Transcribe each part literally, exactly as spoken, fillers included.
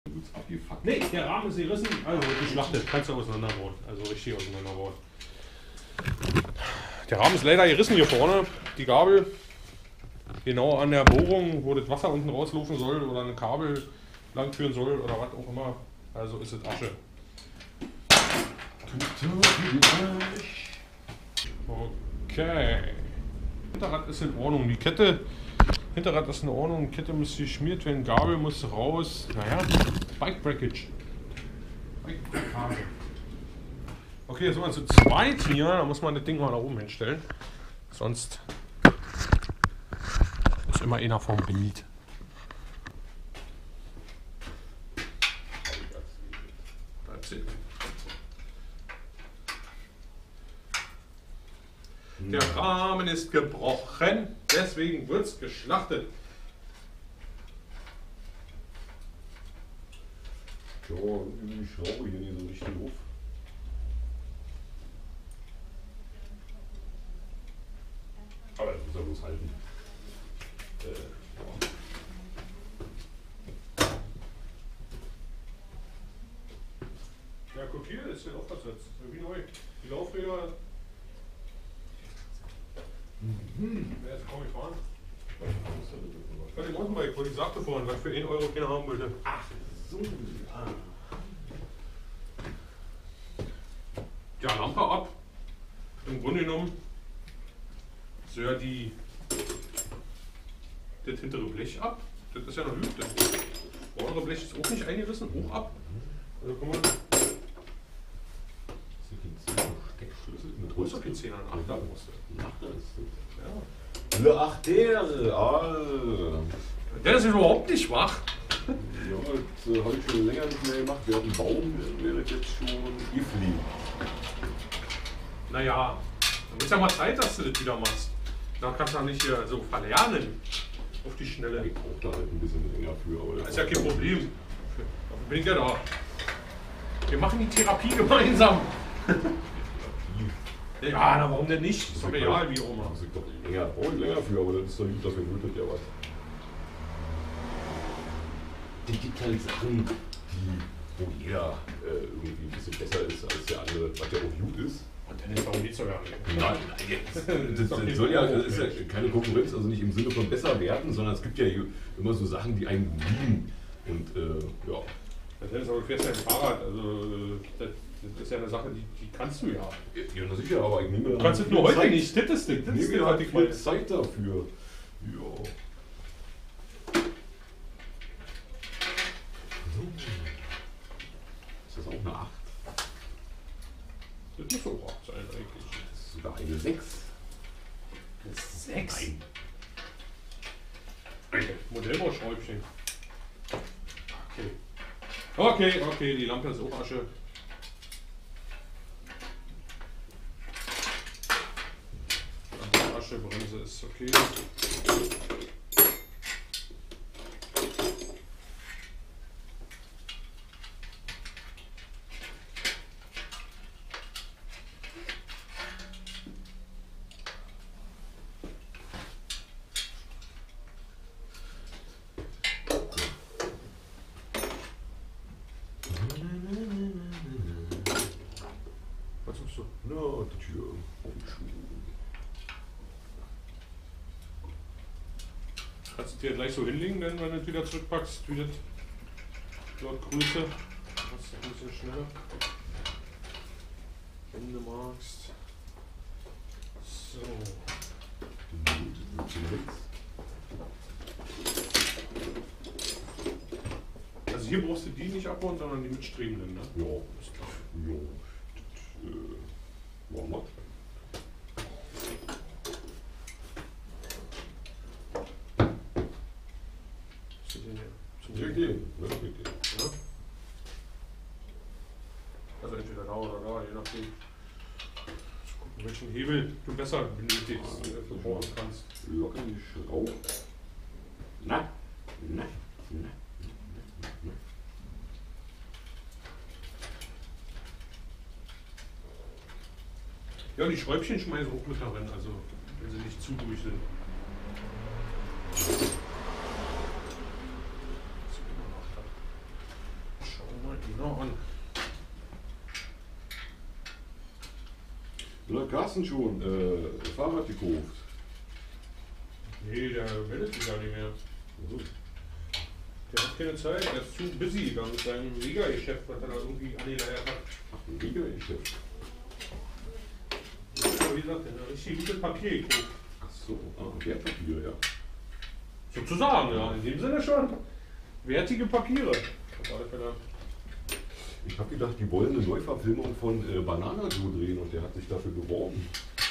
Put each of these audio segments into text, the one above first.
abgefuckt. Nee, der Rahmen ist gerissen, also geschlachtet, kannst du auseinanderbauen, also richtig auseinanderbauen. Der Rahmen ist leider gerissen hier vorne, die Gabel, genau an der Bohrung, wo das Wasser unten rauslaufen soll oder ein Kabel langführen soll oder was auch immer, also ist es Asche. Okay. Hinterrad ist in Ordnung, die Kette, Hinterrad ist in Ordnung, Kette muss geschmiert werden, Gabel muss raus, naja, Bike Breakage. Bike Breakage. Okay, jetzt sind wir zu zweit hier, da muss man das Ding mal da oben hinstellen, sonst ist immer einer vom Bild. That's it. Der Rahmen ist gebrochen, deswegen wird es geschlachtet. Ja, irgendwie die Schraube hier nicht so richtig auf. Aber das muss er bloß halten. Äh, Ja, guck hier, ist der Aufsatzsatz, wie neu. Die Laufräder. Mhm. Wer ist kaum gefahren? Bei dem Mountainbike, wo ich sagte vorhin, was für ein Euro keiner haben wollte. Ach so. Ah. Ja, Lampe ab. Im Grunde genommen so ja die das hintere Blech ab. Das ist ja noch gut. Das vordere Blech ist auch nicht eingerissen, hoch ab. Also guck mal. Steckschlüssel Mit größer P C an Achter musste. Achter ist Ja. Le Achter, ah. Der ist überhaupt nicht wach. Ja, das äh, habe ich schon länger nicht mehr gemacht. Wir hatten Baum, wäre das jetzt schon gefliegt. Naja, dann ist ja mal Zeit, dass du das wieder machst. Da kannst du auch nicht hier so verlernen. Auf die Schnelle. Ich brauche da halt ein bisschen länger für. Aber Das ist ja kein Problem. Dafür bin ich ja da. Wir machen die Therapie gemeinsam. Ja, na warum denn nicht? Ist doch egal, wie auch immer. Das ist doch länger, brauche ich länger für, aber das ist doch gut, dafür nötigt ja was. Es gibt halt Sachen, die, wo jeder äh, irgendwie ein bisschen besser ist als der andere, was ja auch gut ist. Und dann ist auch nicht so gar nicht. Nein, das, das soll ja, das ist ja keine Konkurrenz, also nicht im Sinne von besser werden, sondern es gibt ja immer so Sachen, die einen lieben. Und äh, ja. Das ist aber, du fährst ja ein Fahrrad, also das, das ist ja eine Sache, die, die kannst du ja. Ja, na sicher, aber ich nehme Du kannst es nur heute Zeit. Nicht, das ist das, das ich ist nehme das, halt viel Zeit dafür. Ja. Ist das auch eine acht? Das muss auch acht sein eigentlich. Das ist sogar eine sechs. Eine sechs? Nein. Okay. Modellbauschräubchen. Okay. Okay, okay, die Lampe ist auch Asche. Lampe Asche, Bremse ist okay. Was suchst du? Na, die Tür. Kannst du dir gleich so hinlegen, denn wenn du es wieder zurückpackst, wie das laut Größe. Das ist ein bisschen schneller. Wenn du magst. So. Also hier brauchst du die nicht abbauen, sondern die mitstrebenden, ne? Ja, ist klar. Ja. Das, äh, machen wir. Ja, gehen. Ja, geht gehen. Ja? Also entweder da oder da, je nachdem. Gucken, welchen Hebel du besser benötigst, äh, verbrauchen kannst. Locker die Schraube. Na, na, na. Ja, die Schräubchen schmeißen auch mit darin, also wenn sie nicht zu durch sind. Oder hat Carsten schon äh, Fahrrad gekauft? Nee, der meldet sich gar nicht mehr. Der hat keine Zeit, der ist zu busy da mit seinem Liga-Geschäft, was er da irgendwie angeleiert hat. Ach, ein Liga-Geschäft. Ja, wie gesagt, der hat richtig gutes Papier gekauft. Ach so, ah, Wertpapier, ja. Sozusagen, ja, in dem Sinne schon. Wertige Papiere. Auf alle Fälle. Ich habe gedacht, die wollen eine Neuverfilmung von äh, Banana Joe drehen und der hat sich dafür beworben.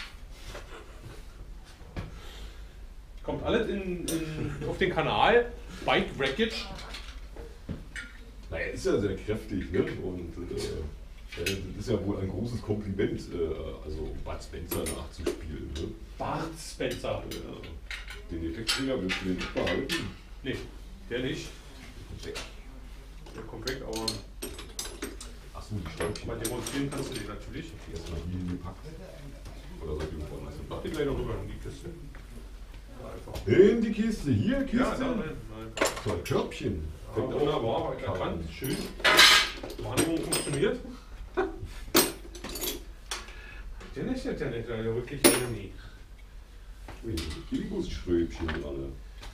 Kommt alles in, in, auf den Kanal Bike Wreckage. Naja, ist ja sehr kräftig, ne? Und äh, das ist ja wohl ein großes Kompliment, äh, also Bud Spencer nachzuspielen. Ne? Bart Spencer. Ja. Den Effektträger willst du den nicht behalten? Nee, der nicht. Der kommt weg, aber Achso, die Stäubchen. mal demonstrieren kannst du den natürlich. Erstmal hier gepackt. Oder seid ihr woanders? Mach den gleich noch rüber in die Kiste. Ja, einfach. In die Kiste, hier Kiste. Ja, da rein. So ein Körbchen. Ja, wunderbar, hab ich erkannt. Schön. Wahrnehmung funktioniert. Der nicht, der nicht, der wirklich nie. Imbusströbchen dran.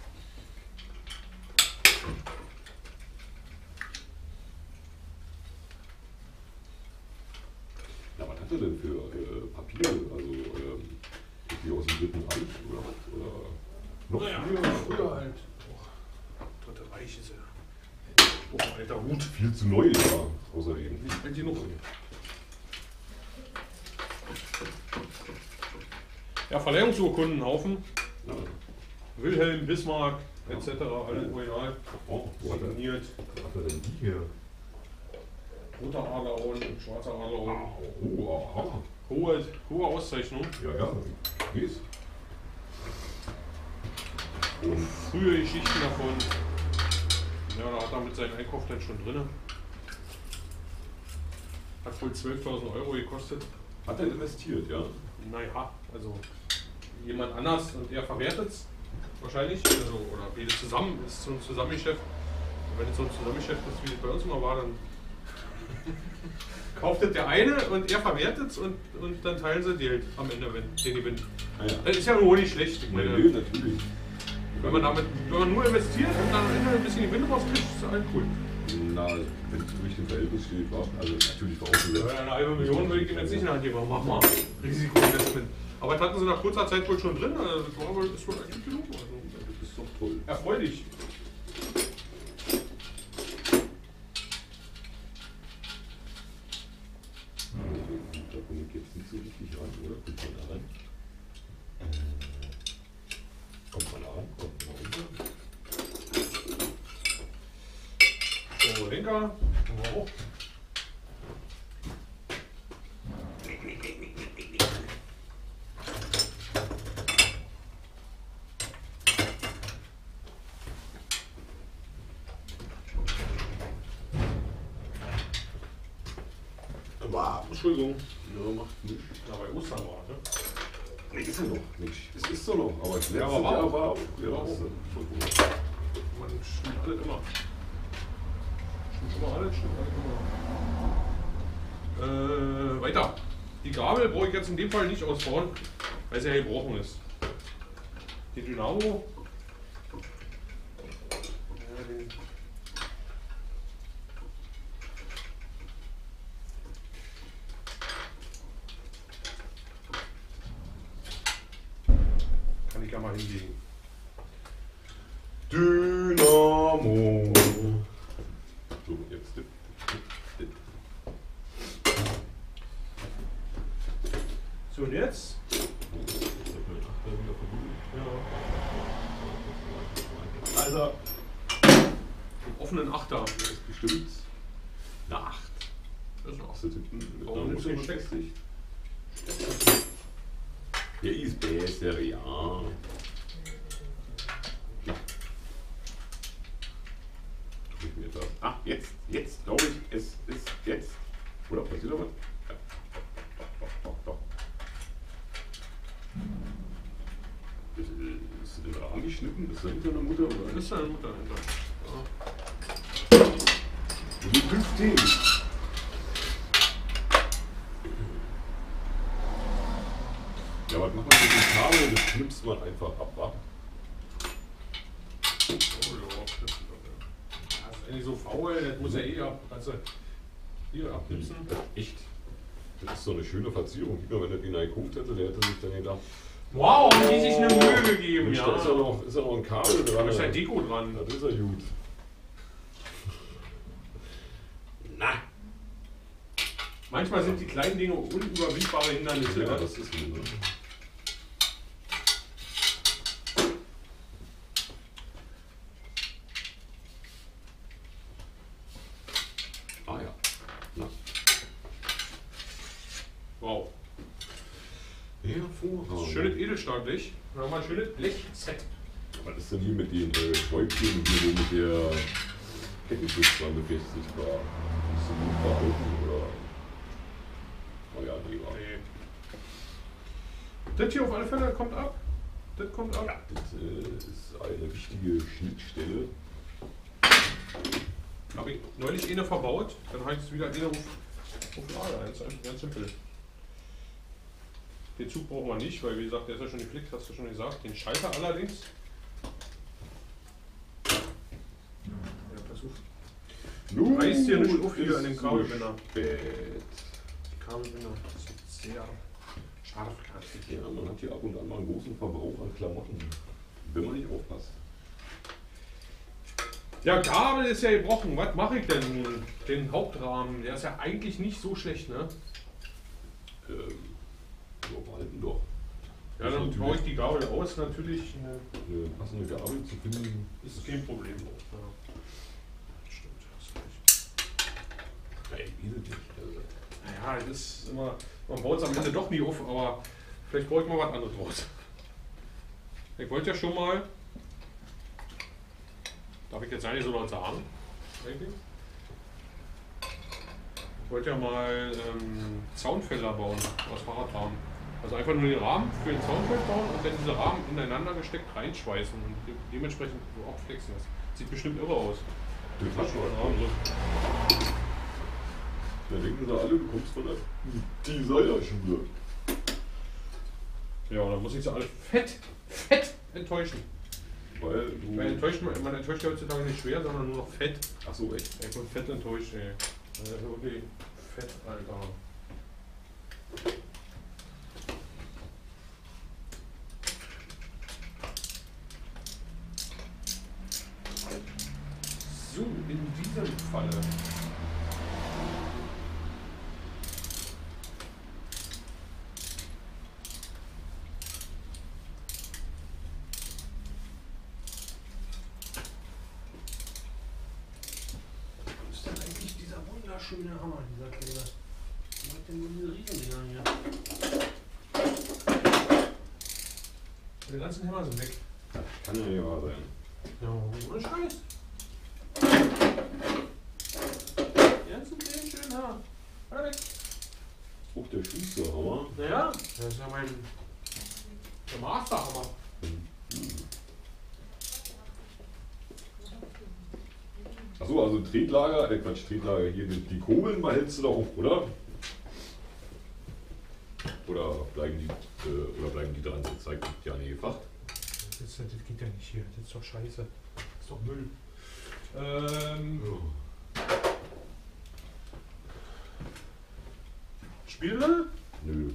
Na, was hat er denn für äh, Papiere? Also, ähm, die aus dem Dritten Reich oder was? Oder noch Naja, früher? früher halt. Oh, Dritte Reich ist ja. Oh, alter Hut. Viel zu neu, ja, außerdem. Nicht alt genug. Ja, Verleihungsurkundenhaufen. Ja. Wilhelm, Bismarck, et cetera. Alle original. Oh, wo hat er, Signiert. wo hat er denn die hier? Roter Adlerhorn und schwarzer Adlerhorn. Oh, aha. Hohe, hohe Auszeichnung. Ja, ja, wie ist? Und Frühe Geschichten davon. Ja, da hat er mit seinem Einkauf dann schon drin. Hat wohl zwölftausend Euro gekostet. hat er investiert, ja? Naja, also jemand anders und er verwertet es wahrscheinlich. Also, oder beide zusammen, ist so ein Zusammengeschäft. Und wenn es so ein Zusammengeschäft ist, wie es bei uns immer war, dann kauft es der eine und er verwertet es und, und dann teilen sie Geld am Ende, wenn den Gewinn. Ah, ja. Das ist ja nur nicht schlecht. Ich Nee, meine, nee, natürlich. wenn man damit, wenn man nur investiert und dann am Ende ein bisschen Gewinn rauskriegt, ist das halt cool. Na, wenn es durch den Verhältnis steht, war also natürlich vorausgesetzt. Ja, eine halbe Million würde ich ihm jetzt nicht in die Hand geben, aber mach mal. Risikoinvestment. Aber das hatten sie nach kurzer Zeit wohl schon drin, also das war wohl, ist wohl eigentlich genug. Also, Das ist doch toll. erfreulich. Da komme ich jetzt nicht so richtig ran, oder? Kommt man da ran? Kommt man da ran? Kommt man da runter? So, Lenker. Oh. Aber, Entschuldigung. Ja, macht nichts. Na, bei Ostern war es, ne? Nee, ist ja noch nicht. Es ist doch noch, aber das letzte aber war Jahr auch. war auch. Ja, War auch. ist, äh, voll gut. Man stimmt alles immer. Stimmt immer alles, stimmt alles immer. Äh, weiter. Die Gabel brauche ich jetzt in dem Fall nicht ausbauen, weil sie ja gebrochen ist. Die Dynamo. Ja, den kann ich ja mal hinlegen. Dynamo. So, jetzt dip, dip, dip. So, und jetzt? Ja. Also, im offenen Achter. Das ist bestimmt eine acht. Das ist auch. Hast du tippen mit Warum einer nimmst du Mutter den befestigt? Der ist besser, ja. Ja. Tue ich mir das. Ah, jetzt, jetzt glaube ich, es ist jetzt. Oder passiert da was? Ja. Doch, doch, doch, doch. Ist, ist in den Rahmen geschnitten? Ist da hinter einer Mutter? Oder? Das ist deine Mutter dahinter. Die fünfzehn. Kabel, das muss ja eh ab. Also hier abknipsen. Echt? Das ist so eine schöne Verzierung. Guck mal, wenn er den geguckt hätte, der hätte sich dann gedacht. Wow, haben die sich eine Mühe gegeben, Mensch, ja. da ist ja noch, ist ja noch ein Kabel dran. Da ist ja Deko dran. Das ist ja gut. Na! Manchmal sind die kleinen Dinge unüberwindbare Hindernisse. Ja, das ist so. Ne? Ah ja. Na. Wow. Hervorragend. Schönes Edelstahlblech. Dann haben wir ein schönes Blechset. Was ist denn hier mit den äh, Schräubchen, hier wo mit der Kettenschutz dran befestigt war? Ist so gut verhalten oder? Oh ja, nee, war. Nee. Das hier auf alle Fälle kommt ab. Das kommt ab. Ja, das äh, ist eine wichtige Schnittstelle. Habe ich neulich eine verbaut, dann habe ich es wieder eine auf, auf Lager. Das ist ganz simpel. Den Zug brauchen wir nicht, weil wie gesagt, der ist ja schon geflickt, hast du schon gesagt. Den Schalter allerdings. Ja, pass auf. Nun Reißt hier nicht auf hier ist an dem es Kabelbinder. spät. Die Kabelbinder sind sehr scharfkantig. Ja, man hat hier ab und an mal einen großen Verbrauch an Klamotten, wenn man nicht aufpasst. Ja, Gabel ist ja gebrochen. Was mache ich denn nun? Den Hauptrahmen, der ist ja eigentlich nicht so schlecht, ne? Ähm, so halten doch. Ja, dann Natürlich. baue ich die Gabel aus, natürlich. Ne, Eine passende Gabel zu finden, ist kein Problem. Ja. Stimmt, hast recht. ey, wie sind die? Also, Naja, es ist immer, man baut es am Ende doch nie auf, aber vielleicht baue ich mal was anderes raus. Ich wollte ja schon mal, darf ich jetzt eigentlich so laut sagen? Eigentlich? Ich wollte ja mal ähm, Zaunfelder bauen aus Fahrradrahmen. Also einfach nur den Rahmen für den Zaunfeld bauen und dann diese Rahmen ineinander gesteckt reinschweißen und de dementsprechend so abflexen. Das sieht bestimmt irre aus. du hast schon Ja, so. Da denken sie alle, du kommst von der Designerschule. Ja, und dann muss ich sie alle fett, fett enttäuschen. Weil du. Man enttäuscht, man enttäuscht ja heutzutage nicht schwer, sondern nur noch fett. Ach so, echt. Ich bin fett enttäuscht, ey. Also wirklich fett, Alter. So, in diesem Falle. Was ist denn eigentlich dieser wunderschöne Hammer, dieser Kleber? Was macht denn nur diese Riesendinger hier? Die ganzen Hämmer sind weg. Kann ja nicht wahr sein. Ja, ohne Scheiß. Die ganzen kleinen schönen Hammer. Alle weg. Auch der Schusterhammer. Naja, das ist ja mein der Masterhammer. Achso, also Tretlager, äh Quatsch, Tretlager hier, die, die Kurbeln behältst du da auch, oder? Oder bleiben die, äh, oder bleiben die dran? Das zeigt ja nicht gefacht. Das, das geht ja nicht hier, das ist doch scheiße. Das ist doch Müll. Ähm, Spiele? Nö.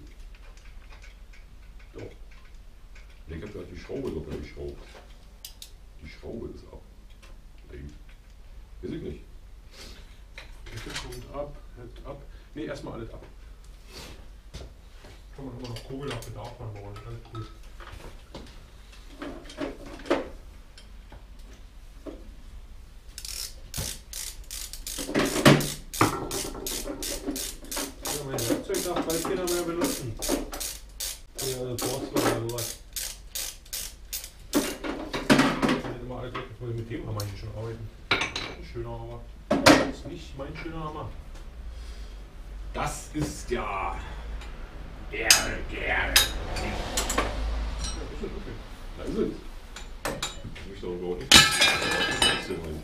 Doch. Ich hab gerade die Schraube doppelt geschraubt. Die Schraube ist ab. Nee. Weiß ich nicht. Bitte kommt ab, hält ab. Ne, erstmal alles ab. Kann man immer noch Kugel nach Bedarf mal bauen. Alles gut. Ja, mein Werkzeug darf bald keiner mehr benutzen. Ja, also Borstel oder sowas. Immer alles weg, jetzt muss ich mit dem Hammer hier schon arbeiten. Ein schöner Hammer. Das ist nicht mein schöner Hammer. Das ist ja. Gerne, gerne. Da ist es. Ich möchte auch überhaupt nicht. Das ist ja mein-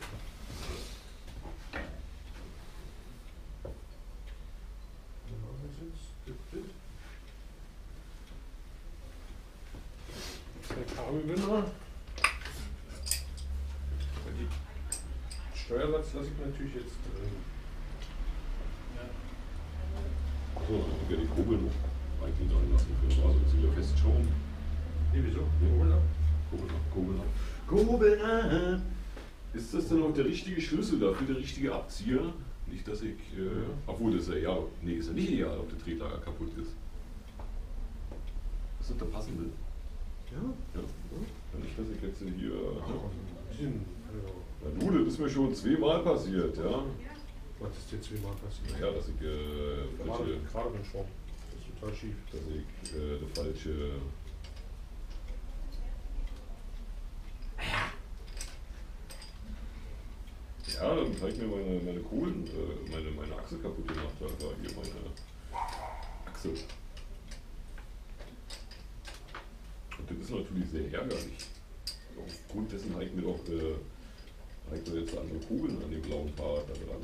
Der Kabelbinder. Die Steuersatz lasse ich natürlich jetzt drin. Achso, ich werde die Kurbel noch eigentlich reinlassen können. Also das wieder festschrauben. Nee, wieso? Kurbel ab. Kurbel ab, Kurbel ab. Kurbel ab! Ist das denn auch der richtige Schlüssel dafür, der richtige Abzieher? Nicht, dass ich. Äh, obwohl, das ist ja egal. Nee, ist ja nicht egal, ob der Tretlager kaputt ist. Ist das der passende? Ja. Ja. Ja, nicht, dass ich jetzt hier. Ach, ein bisschen, also, Na du, das ist mir schon zweimal passiert, ja. was ist dir zweimal passiert? Ja, dass ich äh, Gerade, falsche. gerade beim Schrauben. Das ist total schief. Dass ich äh, eine falsche. Ja, dann habe ich mir meine, meine Kohlen, äh, meine, meine Achse kaputt gemacht. Da war hier meine Achse. Und das ist natürlich sehr ärgerlich. Aufgrund dessen habe ich mir doch, äh, habe ich mir jetzt andere Kugeln an dem blauen Fahrrad da dran.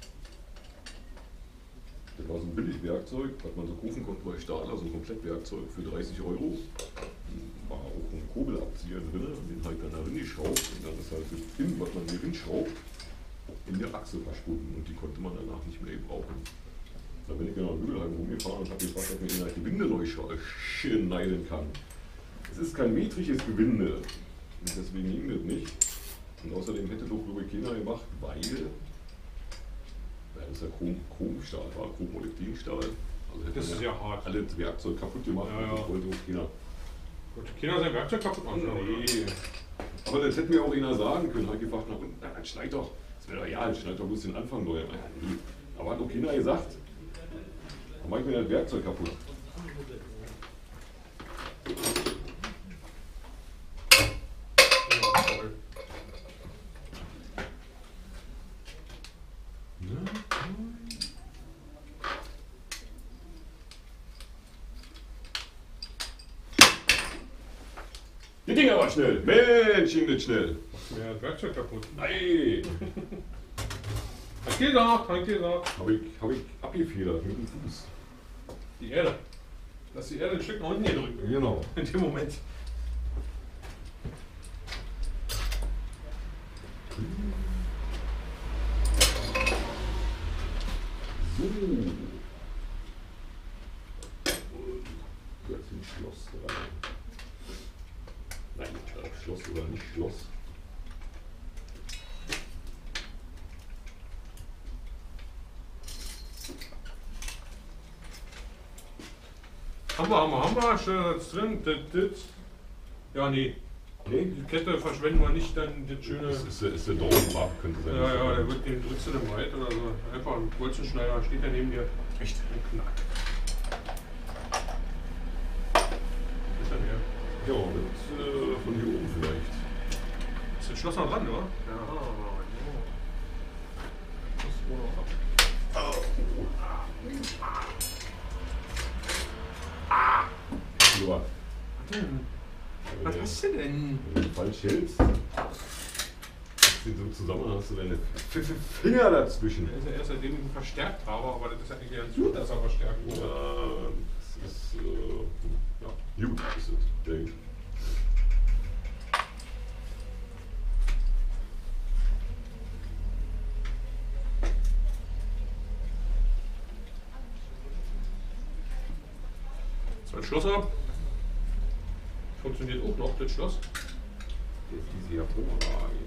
Das war so ein Billigwerkzeug, was man so kaufen konnte bei Stadler, so ein Komplettwerkzeug für dreißig Euro. War auch ein Kurbelabzieher drin, den habe ich dann da reingeschraubt und dann ist halt das Ding, was man hier hinschraubt, in der Achse verschwunden und die konnte man danach nicht mehr gebrauchen. Da bin ich genau in Mühlheim rumgefahren und habe gefragt, ob mir die Gewinde neu schneiden kann. Es ist kein metrisches Gewinde und deswegen ging das nicht. Und außerdem hätte doch glaube ich keiner gemacht, weil ja, das ist ja Chrom, Chromstahl, war Chromolektinstahl. Also hätte Das ist ja ja hart. alles Werkzeug kaputt gemacht Ja, ja. und das wollte auch keiner. Gut, die Kinder sein Werkzeug kaputt machen. Nee. Aber das hätte mir auch einer sagen können. Hat gefragt, na, na dann schneid doch. Das wäre doch ja, ich schneid doch bloß den Anfang neu. Ja, nee. Aber hat auch keiner gesagt. Dann mach ich mir das Werkzeug kaputt. Ja, toll. Die Dinger war schnell. Mensch, ging das schnell. Machst mir das Werkzeug kaputt. Nein. Hab ich gesagt, hab ich gesagt. Habe ich, hab ich abgefedert mit dem Fuß. Die Erde. Lass die Erde ein Stück nach unten gedrückt. Genau. In dem Moment. So. Jetzt ein Schloss dran. Nein, nicht Schloss oder nicht Schloss. Haben wir, haben wir, haben wir. Steuersatz drin. Das, das. Ja, nee. Nee? Die Kette verschwenden wir nicht, dann das schöne. Das ist, ist der Daumen ab, könnte sein. Ja, ja, der wird, den drückst du dann weit oder so. Einfach ein Bolzenschneider steht da neben dir. Echt? Ein Knack. Ist dann her. Ja, das, äh, von hier oben vielleicht. Ist das Schloss noch dran, oder? Ja. Das wohl noch ab. Ja. Was hast du denn? Wenn du falsch hältst, hast du den so zusammen, hast du deine F- F- Finger dazwischen. Der ist ja erst seitdem ich ihn verstärkt habe, aber das ist ja eigentlich ganz gut, dass er verstärkt wurde. Ja, das ist, äh, ja, gut ist es, denke ich. Das Schloss ab. Funktioniert auch noch, das Schloss. Jetzt diese Hervorragend.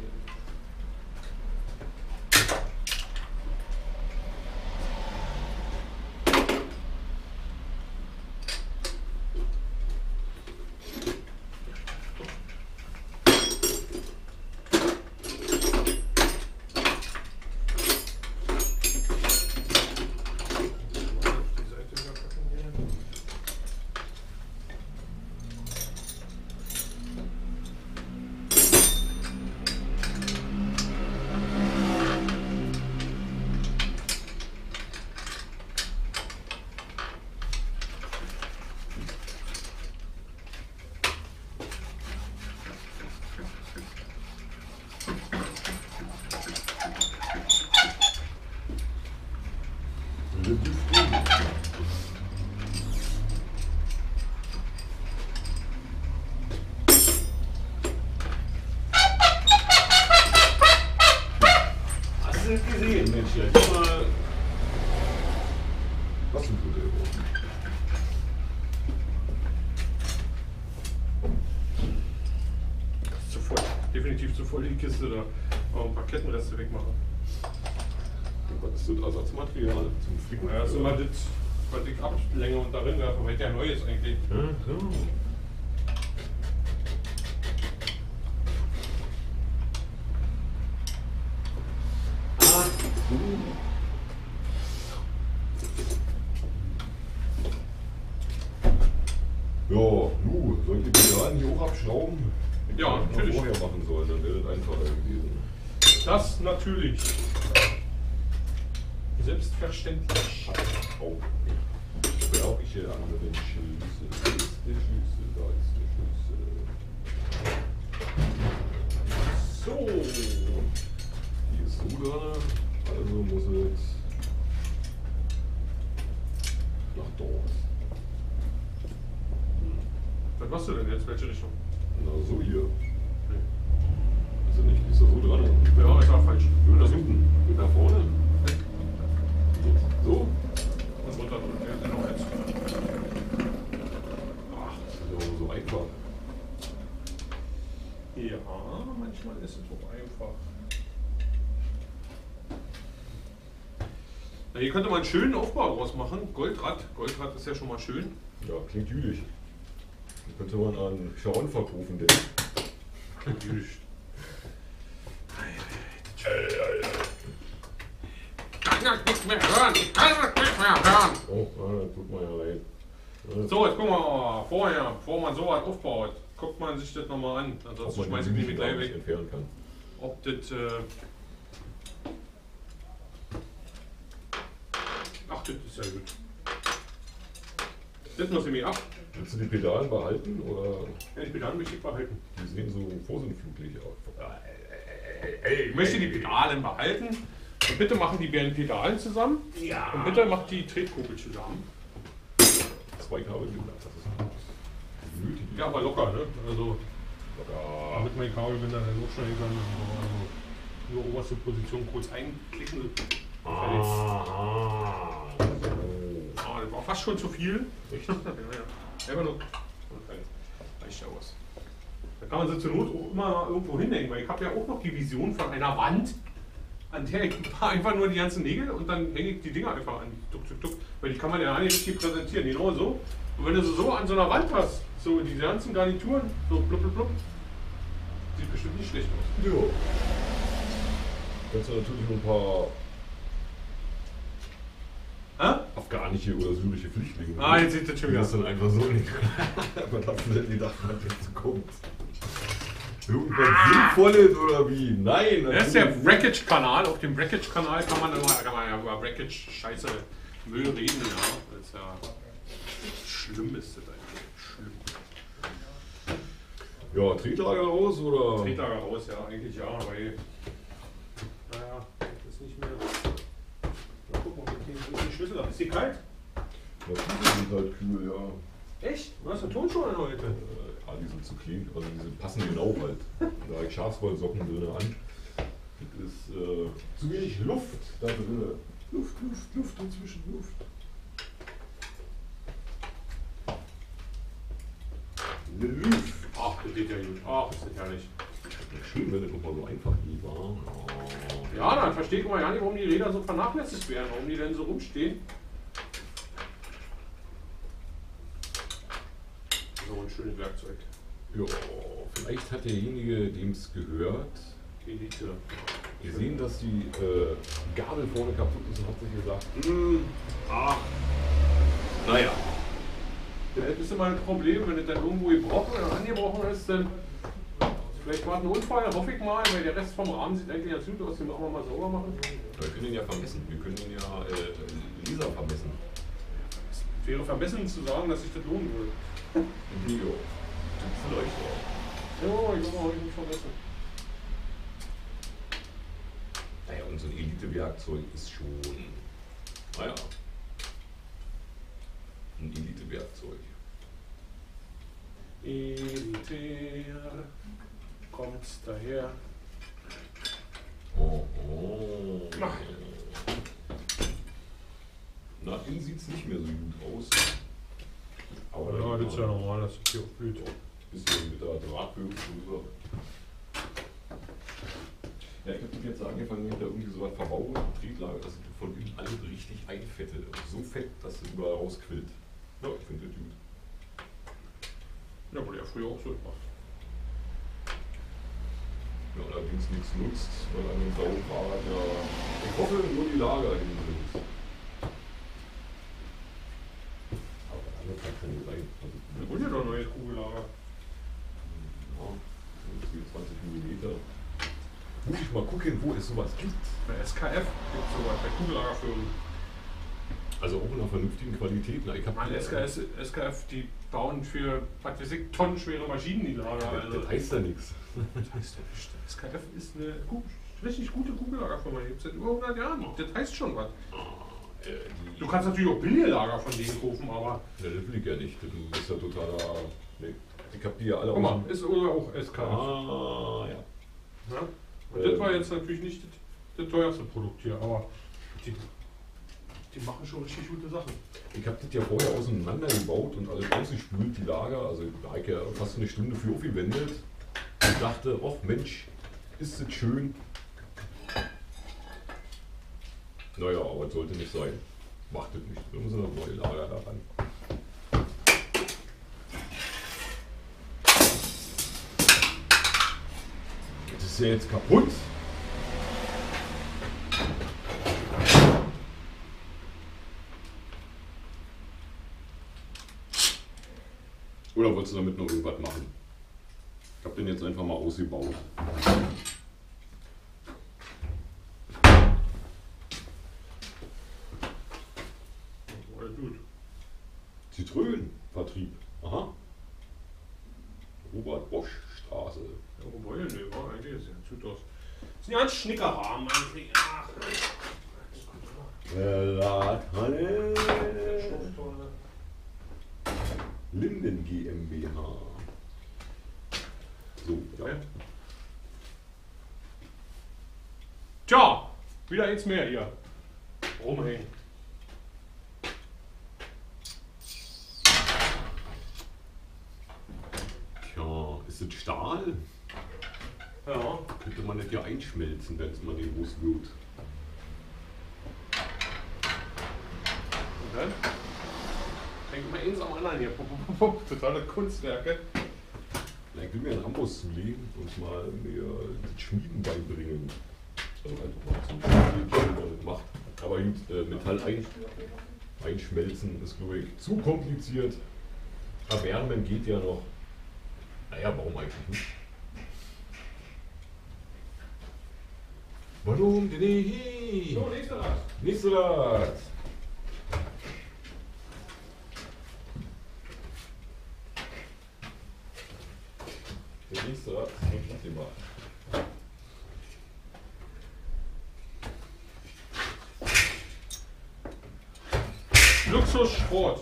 Die Seite wieder packen hier. hier. Diesmal. Was ein guter Übung. Das ist zu voll. Definitiv zu voll die Kiste da. Aber ein paar Kettenreste wegmachen. Was ist das Ersatzmaterial zum Flicken? Naja, das ist immer das, was ich ablänge und darin werfe, weil der neu ist eigentlich. Ja, so. Ah, so. Ja, nu, soll ich die Pedalen hier hoch abschrauben? Ja, Hätte ich natürlich. Vorher machen sollen, dann wäre das einfacher gewesen. Das natürlich. Selbstverständlich. Oh, ja. Brauche ich hier anderen Schlüssel? Wo ist der Schlüssel? Da ist der Schlüssel. So. Die ist so dran, also muss es nach dort. Was machst du denn jetzt? Welche Richtung? Na, so hier. Also nicht, die ist doch so dran. Ja, ist auch falsch. Nur nach hinten. Und nach vorne. So. Und runter. Ja, genau jetzt. Ach, das ist ja so einfach. Ja, manchmal ist es so einfach. Na, hier könnte man einen schönen Aufbau draus machen. Goldrad. Goldrad ist ja schon mal schön. Ja, klingt jüdisch. Da könnte man an Schauen verkaufen, denn. Klingt jüdisch. Ich kann das nicht mehr hören. Ich kann das nicht mehr hören. Oh, ah, tut mir ja leid. So, jetzt gucken wir mal vorher, bevor man sowas aufbaut, guckt man sich das nochmal an. Ob Ansonsten man schmeiße die ich die mit gleich nicht weg. entfernen kann. Ob das. Äh Ach, das ist ja gut. Das muss ich mir ab. Willst du die Pedalen behalten oder Ja, ich bin dann wichtig behalten. die sehen so vorsinnflutlich aus? Ich möchte die Pedalen behalten. Und bitte machen die beiden Pedalen zusammen. Ja. Und bitte macht die Tretkurbel zusammen. Zwei Kabel gibt es. Das ist nötig. Ja, aber locker, ne? Also, Ja. damit mein Kabelbinder dann hochschneiden kann. Also, nur oberste Position kurz einklicken. Aha. So. Ah, das war fast schon zu viel. Echt? Ja, ja. Einfach nur. Okay. Reicht ja aus. Da kann man sie zur Not auch immer irgendwo hinhängen, weil ich habe ja auch noch die Vision von einer Wand, an der ich einfach nur die ganzen Nägel und dann hänge ich die Dinger einfach an. Tuck, tuck, tuck. Weil die kann man ja gar nicht richtig präsentieren. Genau so. Und wenn du sie so an so einer Wand hast, so diese ganzen Garnituren, so blub, blub, blub, sieht bestimmt nicht schlecht aus. Ja. Kannst du natürlich noch ein paar Hä? afghanische oder syrische Flüchtlinge. Ah, jetzt sieht das schon Die wieder. das dann einfach so nicht. Was hast du denn gedacht, was jetzt kommt? Irgendwas Sinnvolles oder wie? Nein! Das ist der Wreckage-Kanal. Auf dem Wreckage-Kanal kann man, immer, kann man ja über Wreckage-Scheiße Müll reden. Ja. Das ist ja schlimm, ist das eigentlich. Schlimm. Ja, Tretlager raus oder? Tretlager raus, ja, eigentlich ja, weil. Naja, das ist nicht mehr. Na, guck mal, wo ist die Schlüssel ab? Ist die kalt? Ja, die sind halt kühl, ja. Echt? Du hast eine Turnschuhe an heute. Äh, Ja, die sind zu clean, also die sind, passen genau halt. Da habe ich Schafswollsocken drin an. Das ist äh, zu wenig Luft da drin. Luft, Luft, Luft dazwischen, Luft. Eine Luft. Ach, das geht ja gut. Ach, ist das herrlich. Schön, wenn das doch mal so einfach geht, war. Oh. Ja, dann verstehe ich mal ja nicht, warum die Räder so vernachlässigt werden, warum die denn so rumstehen. So ein schönes Werkzeug. Ja, vielleicht hat derjenige, dem es gehört, Elite. gesehen, dass die äh, Gabel vorne kaputt ist und hat sich gesagt, Hm, ach, naja. das ist immer ein Problem, wenn es dann irgendwo gebrochen oder angebrochen ist, dann vielleicht war es ein Unfall, hoffe ich mal, weil der Rest vom Rahmen sieht eigentlich ganz gut aus, den machen wir mal sauber machen. Wir können ihn ja vermessen. Wir können ihn ja äh, Lisa vermessen. Es wäre vermessen zu sagen, dass sich das lohnen würde. Jo. Vielleicht auch. Ja, ich will auch nicht vermessen. Naja, und so ein Elite-Werkzeug ist schon. Naja. Ein Elite-Werkzeug. Elitär kommt daher. Oh, oh. Ach. innen sieht es nicht mehr so gut aus. Aber Ja, das ist ja normal, dass das hier auch blüht. Bisschen mit der Drahtbögen drüber. Ja, ich habe das jetzt angefangen, wenn ich da irgendwie so was verbaue, Trieblager, dass ich von innen alles richtig einfette. So fett, dass es überall rausquillt. Ja, ich finde das gut. Ja, wurde ja früher auch so gemacht. Ja, allerdings nichts nutzt, weil an dem Saufahrrad ja, ich hoffe, nur die Lager hin sind. Aber anders kann es nicht sein. Also, Da wurde ja doch ein neues Kugellager. ja, zwanzig Millimeter. Muss ich mal gucken, wo es sowas gibt. Bei S K F gibt es sowas, bei Kugellagerfirmen. Also auch in einer vernünftigen Qualität. Na, ich hab Meine S K S, S K F, die bauen für, was weiß ich, tonnenschwere Maschinen die Lager. Das, Also, das heißt ja nichts. das heißt ja nicht. S K F ist eine gut, richtig gute Kugellagerfirma, die gibt es seit über hundert Jahren. Das heißt schon was. Äh, die, Du kannst natürlich auch billige Lager von denen kaufen, aber. ja, das will ich ja nicht. Das ist ja totaler. Nee. Ich hab die ja alle Guck mal, aus- ist oder auch S K F. Ah, ja. Ja? Und Ähm. das war jetzt natürlich nicht das, das teuerste Produkt hier, aber die, die machen schon richtig gute Sachen. Ich habe das ja vorher auseinandergebaut und alles ausgespült, die Lager. Also da habe ich ja fast eine Stunde für aufgewendet und dachte, ach Mensch, ist das schön. Naja, aber es sollte nicht sein. Macht das nicht. Wir müssen noch neue Lager daran. Das ist ja jetzt kaputt. Oder wolltest du damit noch irgendwas machen? Ich habe den jetzt einfach mal ausgebaut. Alles gut. Zitrönenvertrieb. Aha. Robert Bosch Straße. Ja, wobei, ne, war eigentlich ist ja gut aus. Das sind ja ein Schnickerrahmen eigentlich. Ach, Latanne. Linden GmbH. So, ja. okay. Tja, wieder eins mehr hier. Rumhängen. Tja, ist das Stahl? Ja. Könnte man das ja einschmelzen, wenn es mal nicht groß wird. Und dann? Fängt mal eins am anderen hier. Pup, pup, pup. Totale Kunstwerke. Na, ich will mir einen Amboss zulegen und mal mir das Schmieden beibringen. Also einfach mal zum Schmieden, wie man das macht. Aber gut, äh, Metall ein, einschmelzen ist, glaube ich, zu kompliziert. Erwärmen geht ja noch. Naja, warum eigentlich nicht? Warum denn nicht? So, nächster Rad. Nächster Rad. Der nächste Rad ist noch Thema. Luxussport.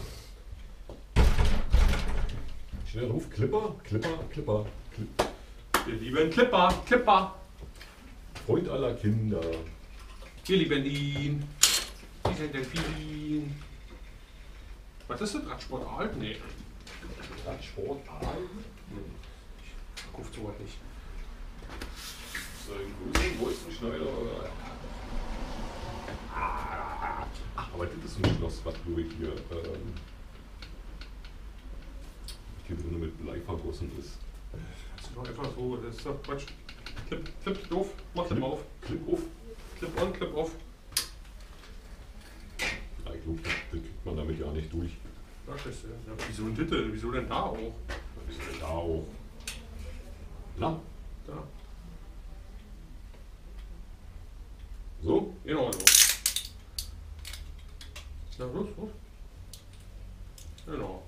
Schnell Ruf, Clipper, Clipper, Clipper, Clipper. Wir lieben Clipper, Clipper. Freund aller Kinder. Wir lieben ihn. Die sind Delfin. Was ist das? Radsport alt? Nee. Radsport. Kauft sowas nicht. So ein größeren Bolzenschneider oder? Ach, aber das ist so ein Schloss, was glaube ich hier, ähm, hier drin mit Blei vergossen ist. Das ist doch einfach so, das ist doch Quatsch. Clip, Clip, doof, mach Clip auf. Clip auf. Clip on, Clip off. Ja, ich glaube, das, das kriegt man damit ja nicht durch. Ja, das, ist, ja, wieso ein Titel? Wieso denn da auch? Das ist da auch. Na, Da. so? Genau so. Na los, los. Genau.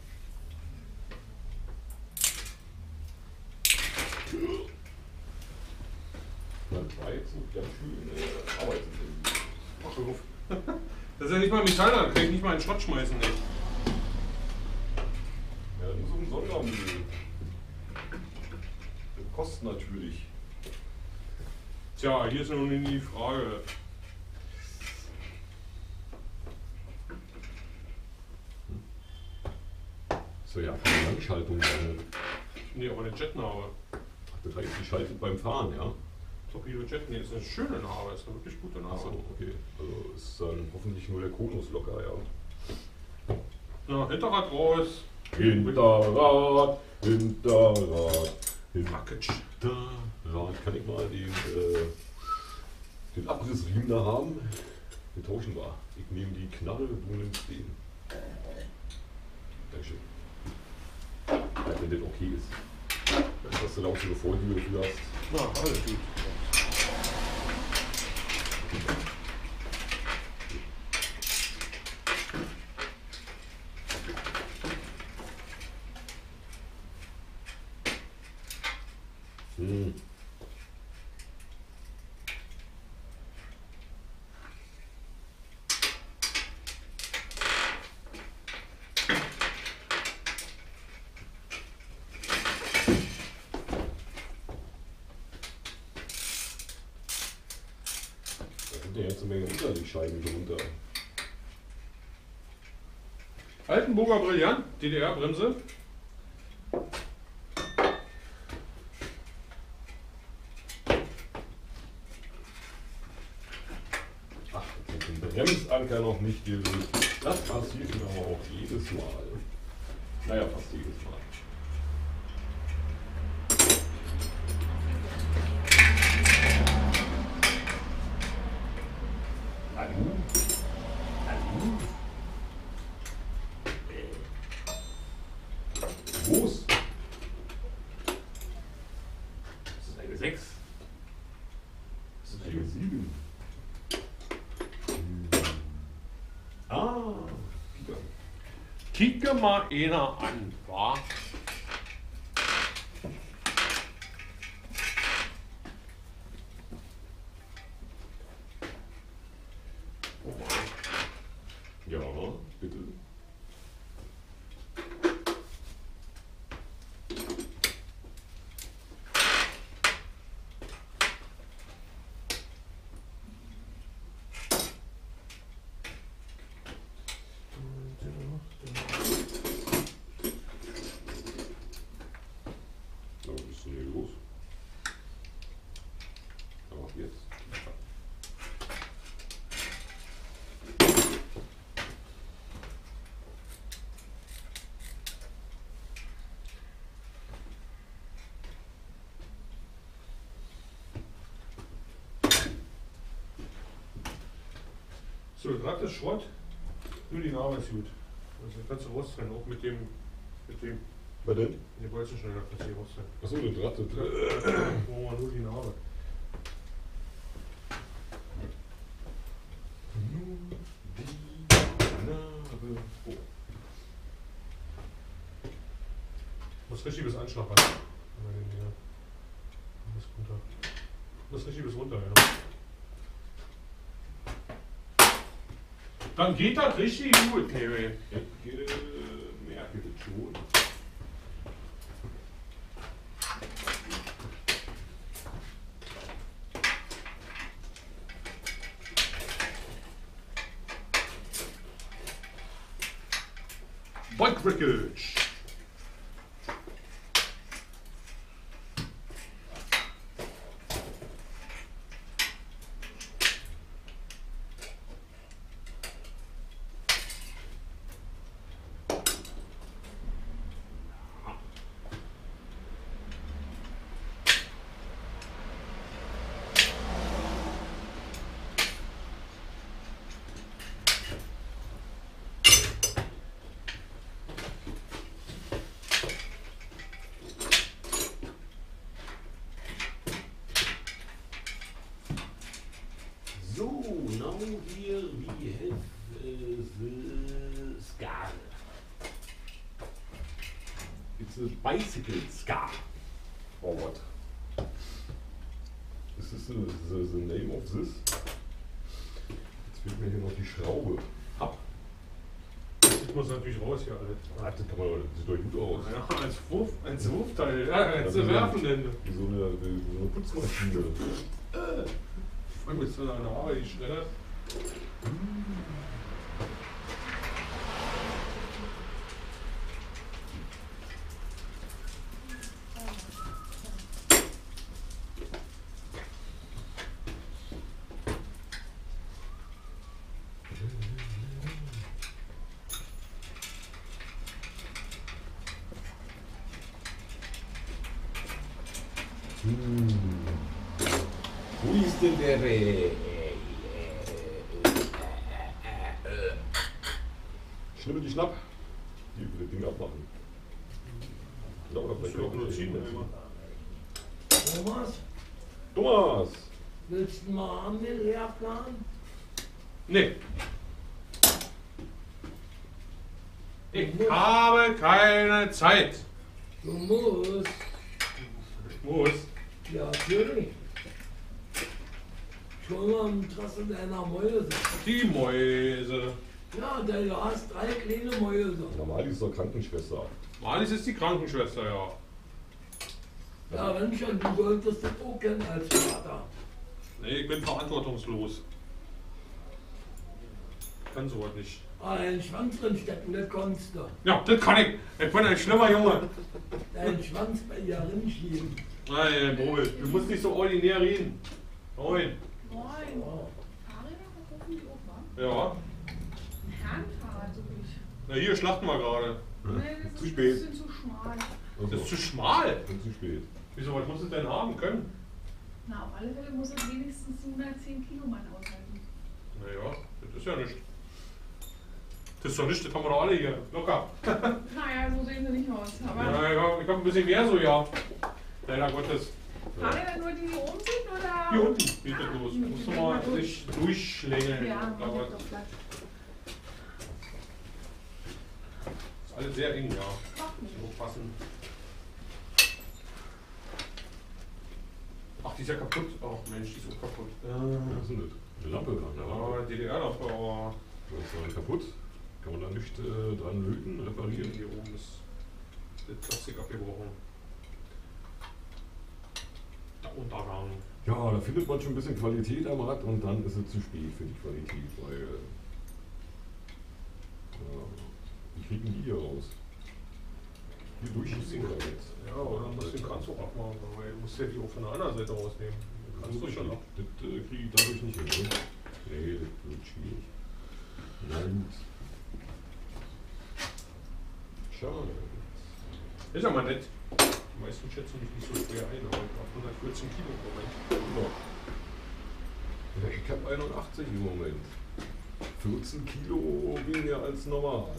Das war jetzt so ganz schön äh, arbeitsintensiv. Mach auf. Das ist ja nicht mal Metall, da kann ich nicht mal in den Schrott schmeißen. Ey. Ja, das muss um Sondermüll. Das kostet natürlich. Tja, hier ist nun die Frage. soll ja keine Langschaltung sein. Nee, aber eine Jetnarbe. Ach, das heißt, die schaltet beim Fahren, ja? Torpedo Jet, nee, ist eine schöne Narbe, ist eine wirklich gute Narbe. Achso, okay. Also ist dann hoffentlich nur der Konus locker, ja. Na, Hinterrad raus. Hinterrad, Hinterrad, Package. Hinterrad. Kann ich mal den, äh, den Abrissriemen da haben? Wir tauschen wir. Ich nehme die Knarre, du nimmst den. Dankeschön. Ja, wenn das okay ist. Das hast du da auch so eine Vorliebe dafür hast. Na, alles gut. Hm. Da sind ja jetzt eine Menge unter die Scheiben drunter. Altenburger Brillant, D D R-Bremse. Ach, jetzt ist ein Bremsanker noch nicht gelöst. Das passiert mir aber auch jedes Mal. Naja, fast jedes Mal. Hallo? Hallo? Groß? Das ist eine sechs. Das ist eine sieben. Ah, wieder. Kicke mal einer an, wa? Ja, bitte. So, was ist denn hier los? Aber jetzt. So, das Rad ist Schrott, nur die Narbe ist gut. Also kannst du raustrennen, auch mit dem, mit dem, Was denn? den Bolzenschneider kannst du hier raustrennen. Achso, das Rad. Das Brauchen wir nur die Narbe. Narbe. Oh. Muss richtig bis Anschlag ran. Aber den hier. Muss runter. Muss richtig bis runter, ja. Dann geht das richtig gut, Kevin. Ich äh, merke das schon. Bike Wreckage. So, now here we have uh, the scar. It's a bicycle scar. Or what? Is this the, the, the name of this? Jetzt fehlt mir hier noch die Schraube. Ab. Das muss natürlich raus hier alles. Ah, das kann man, das sieht doch gut aus. Ja, als Wurf, als Wurfteil, ja, als Ja, werfenden. Wie so eine, wie so eine Putzmaschine. Vor allem ist so eine Arbeit, die schneller. Hm. Wo ist denn der Reh? Schnippel die Schnapp. Die will das Ding abmachen. Ja, oder vielleicht auch nur ziehen. Thomas, Thomas! willst du mal haben den Lehrplan? Nee. Ich habe keine Zeit. Du musst. Ich muss. Ja, natürlich. Schon mal im Interesse deiner Mäuse. Die Mäuse. Ja, du hast drei kleine Mäuse. Normal ist doch Krankenschwester. Malis ist die Krankenschwester, ja. Ja, wenn schon, du solltest das auch kennen als Vater. Nee, ich bin verantwortungslos. Ich kann sowas nicht. Ah, deinen Schwanz drin stecken, das kannst du. Ja, das kann ich. Ich bin ein schlimmer Junge. Deinen Schwanz bei ihr rinschieben. Nein, Bobel, du musst nicht so ordinär reden. Moin. Moin. Ja. Fahrräder verkaufen die auch, wa? Ja. Ein Herrenfahrrad suche ich. Na hier schlachten wir gerade. Nee, das Zu ist spät. ein bisschen zu schmal. Das ist zu schmal. Und zu spät. Wieso, was muss es denn haben können? Na, auf alle Fälle muss es wenigstens hundertzehn Kilo Mann aushalten. Naja, das ist ja nichts. Das ist doch nichts, das haben wir doch alle hier. Locker. Naja, so sehen sie nicht aus. Aber Ja, ich habe hab ein bisschen mehr so, ja. Leider Gottes. Fahrräder nur die, die oben sind, oder? Hier unten geht das Ah, los. die- Musst du die- mal die- sich durchschlängeln. Ja, die Aber gibt doch Platz. ist alles sehr eng, ja. Macht nicht. Aufpassen. Ach, die ist ja kaputt. Ach Mensch, die ist auch kaputt. Was ist denn das? Eine Lampe dran. Ja, D D R-Lampe, aber Was ist denn kaputt? Kann man da nicht äh, dran löten, hier, reparieren? hier oben ist das Plastik abgebrochen. Der Untergang. Ja, da findet man schon ein bisschen Qualität am Rad und dann ist es zu spät für die Qualität, weil äh, wie kriegen die hier raus? Hier durchschießen oder jetzt? Ja, aber dann musst du den Kranz auch abmachen, weil du musst ja die auch von der anderen Seite rausnehmen. Den kannst du schon ab. Das äh, kriege ich dadurch nicht hin. Ne? Nee, das wird schwierig. Na gut. Schade. Ist ja mal nett. Die meisten schätzen mich nicht so schwer ein, aber ich habe hundertvierzehn Kilo im Moment. Ja, ich habe einundachtzig im Moment. vierzehn Kilo weniger als normal.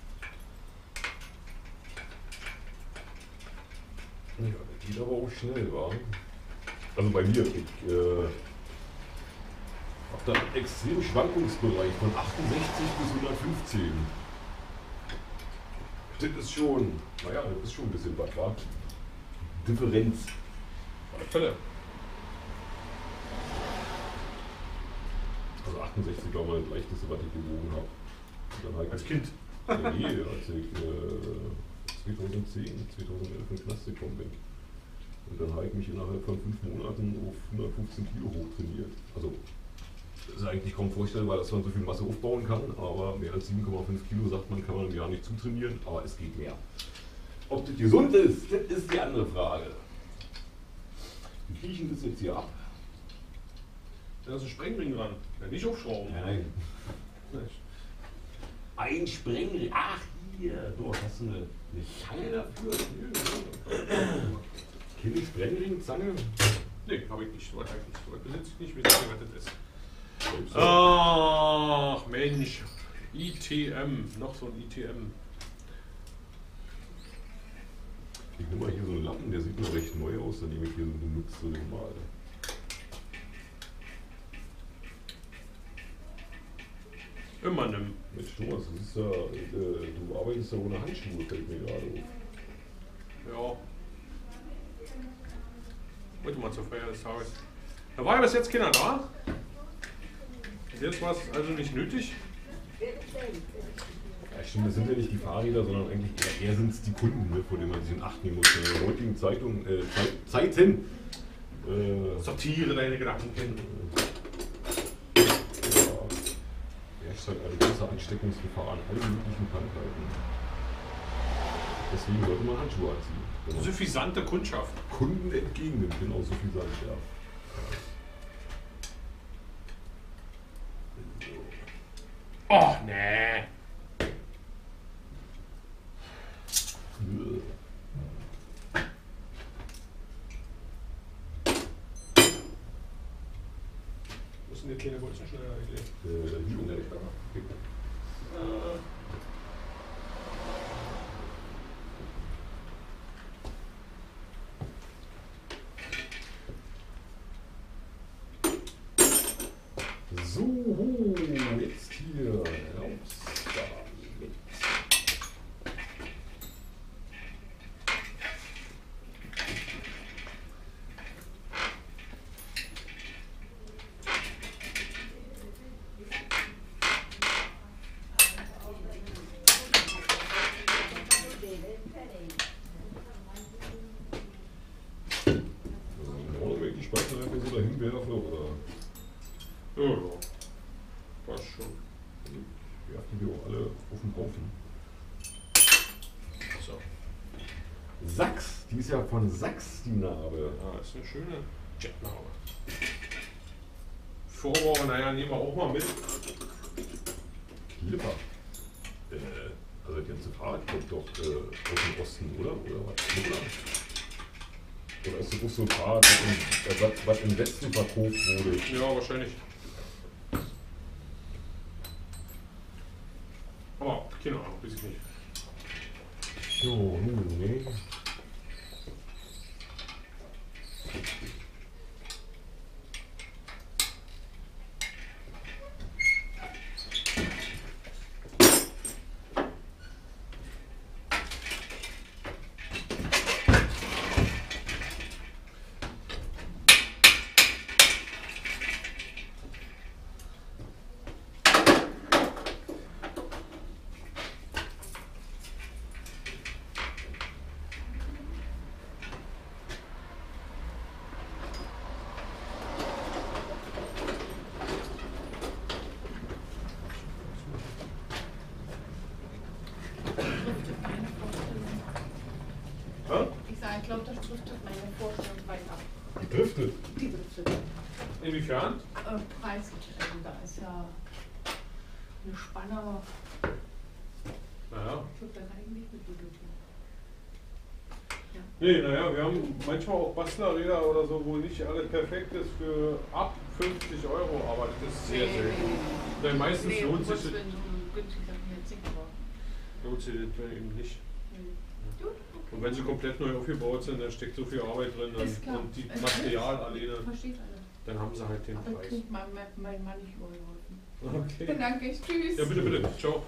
Ja, das geht aber auch schnell, wa? Also bei mir, ich äh, habe da einen extremen Schwankungsbereich von achtundsechzig bis hundertfünfzehn. Das ist schon, naja, das ist schon ein bisschen was, wa? Differenz. Auf alle Fälle. Also achtundsechzig war mal das leichteste, was ich gewogen habe. Und dann halt Als Kind. Nee, als ich äh, zweitausendzehn, zweitausendelf in den Knast gekommen bin. Und dann habe ich mich innerhalb von fünf Monaten auf hundertfünfzehn Kilo hochtrainiert. Also, das ist eigentlich kaum vorstellbar, dass man so viel Masse aufbauen kann, aber mehr als sieben Komma fünf Kilo, sagt man, kann man im Jahr nicht zutrainieren, aber es geht mehr. Ob das gesund ist, das ist die andere Frage. Wie kriege ich denn das jetzt hier ab? Da ist ein Sprengring dran. Ja, nicht aufschrauben. Nein. Ein Sprengring. Ach, hier. Du hast du eine, eine Zange dafür? Keine Sprengringzange? Nee, habe ich nicht. So weit eigentlich. So weit besitze ich nicht. Wie das ist. Selbst Ach Mensch. I T M. Noch so ein I T M. Ich nehme mal hier so einen Lappen, der sieht noch recht neu aus, dann nehme ich hier so eine Nutzte mal. Immer nimm. Mensch, Thomas, das ist ja, äh, du arbeitest ja ohne Handschuhe, fällt mir gerade auf. Ja. Heute mal zur Feier des Tages. Da war ja bis jetzt keiner da. Jetzt war es also nicht nötig. Ja, stimmt, das sind ja nicht die Fahrräder, sondern eigentlich eher, eher sind es die Kunden, ne, vor denen man sich in Acht nehmen muss. In der heutigen Zeitung, äh, Zeit, Zeiten. Äh, Sortiere deine Gedanken. ja, herrscht halt eine große Ansteckungsgefahr an allen möglichen Krankheiten. Deswegen sollte man Handschuhe anziehen. Wenn man Suffisante Kundschaft. Kunden entgegennimmt, genau so viel sein, ja. Oh, nee. werfe oder? Ja, ja. Passt schon. Ich werfe die auch alle auf den Haufen. So. Sachs, die ist ja von Sachs, die Narbe. Ja, ist eine schöne Jetnarbe. Vorbau, naja, nehmen wir auch mal mit. Clipper. Äh, also das ganze Fahrrad kommt doch äh, aus dem Osten, oder? Oder was? Oder, oder ist das auch so ein Fahrrad, was im, äh, was, was im Westen verkauft wurde? Ja, wahrscheinlich. Aber keine Ahnung, weiß ich nicht. So, nun, nee. Ich sage, ich glaube, das driftet meine Vorstellung weit ab. Die driftet. Die driftet. Inwiefern? Äh, preislich. Also da ist ja eine Spanne. Naja. Ich würde dann eigentlich mit Videoton. Ja. Nee, naja, wir haben manchmal auch Bastlerräder oder so, wo nicht alles perfekt ist für ab fünfzig Euro, aber das ist sehr selten. Weil meistens Nee, lohnt um sich Gottes das, Willen, so ein günstiger jetzt nicht, aber. lohnt sich das eben nicht. Nee. Gut, okay. Und wenn sie komplett neu aufgebaut sind, dann steckt so viel Arbeit drin und, Ist klar. und die Es Material alleine, Versteht alle. dann haben sie halt den Aber Preis. kriegt mein, mein, mein Mann nicht übergeholfen. Okay. Dann danke ich. Tschüss. Ja, bitte, bitte. Ciao.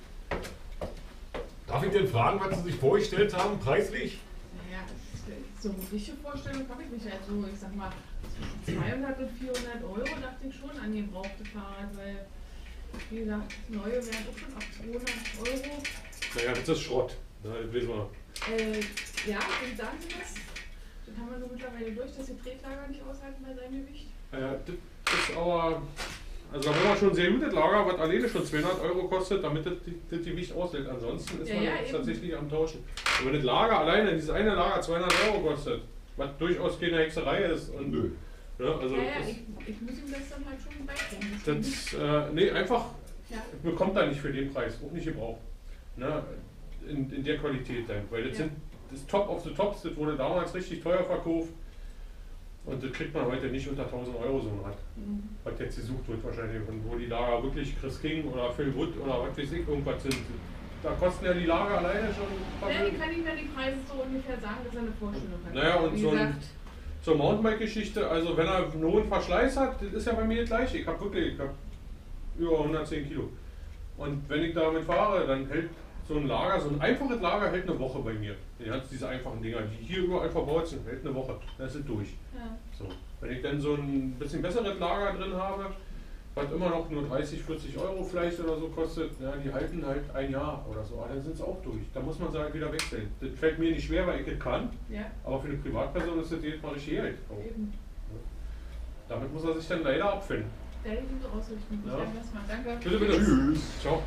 Darf ich denn fragen, was Sie sich vorgestellt haben, preislich? Naja, das- so eine richtige Vorstellung habe ich nicht. Also ich sag mal, zwischen zweihundert und vierhundert Euro dachte ich schon an gebrauchte Fahrrad, weil, wie gesagt, das neue wären auch schon ab zweihundert Euro. Naja, das ist Schrott. Na, das wissen wir. Äh, ja, und sagen Sie das? Das haben wir nur mittlerweile durch, dass die Tretlager nicht aushalten bei seinem Gewicht. Äh, das ist aber, also da haben wir schon ein sehr gutes Lager, was alleine schon zweihundert Euro kostet, damit das, das Gewicht aushält. Ansonsten ist Ja, man ja, jetzt eben. tatsächlich am Tauschen. Und wenn das Lager alleine, dieses eine Lager zweihundert Euro kostet, was durchaus keine Hexerei ist. Und, Nö. ne, also ja, ja, das, ich, ich muss ihm das dann halt schon beibringen. das äh, nee, einfach Ja. bekommt er nicht für den Preis, auch nicht gebraucht. Ne, in, in der Qualität dann, weil das Ja. sind das Top of the Tops, das wurde damals richtig teuer verkauft. Und das kriegt man heute nicht unter tausend Euro so ein Rad. Mhm. Was jetzt gesucht wird wahrscheinlich. Und wo die Lager wirklich Chris King oder Phil Wood oder was weiß ich irgendwas sind. Da kosten ja die Lager alleine schon ein paar Ja, ich Minuten. kann Ihnen ja die Preise so ungefähr sagen, dass er eine Vorstellung hat. Naja, und Wie so ein- gesagt, Zur Mountainbike-Geschichte, also wenn er einen hohen Verschleiß hat, das ist ja bei mir das gleiche. Ich habe wirklich ich hab über hundertzehn Kilo. Und wenn ich damit fahre, dann hält so ein Lager, so ein einfaches Lager hält eine Woche bei mir. Die hat diese einfachen Dinger, die hier überall verbaut sind, hält eine Woche. Dann ist es durch. ja. So. Wenn ich dann so ein bisschen besseres Lager drin habe, was immer noch nur dreißig, vierzig Euro vielleicht oder so kostet, ja, die halten halt ein Jahr oder so, aber dann sind sie auch durch. Da muss man sie halt wieder wechseln. Das fällt mir nicht schwer, weil ich das kann, Ja, aber für eine Privatperson ist das jedes Mal richtig Geld. eben. Damit muss er sich dann leider abfinden. Werde ich ihm so ausrichten. Ich Ja. sage das mal. Danke. Bitte, bitte. Tschüss. Ciao.